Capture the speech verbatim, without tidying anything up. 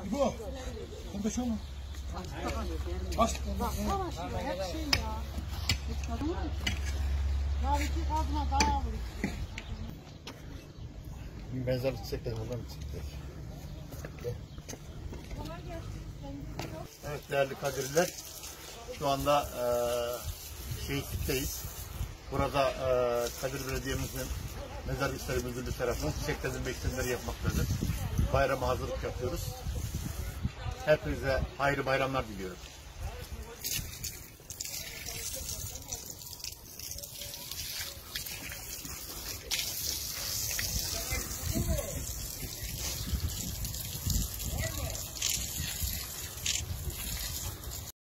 Bu. Burada şu mu? Baş. Baksana şuna hep şey ya. Hiç kadın mı? Ya iki kadına daha vurur. Mezarlık çiçekleri buradan mı çıktı? Evet değerli Kadirliler, şu anda e, Şehitlik'teyiz. Burada e, Kadir Belediye'mizin Mezar İşleri Müdürlüğü tarafından çiçek dizilme işlemleri yapmaktadır. Bayrama hazırlık yapıyoruz. Hepinize hayırlı bayramlar diliyorum.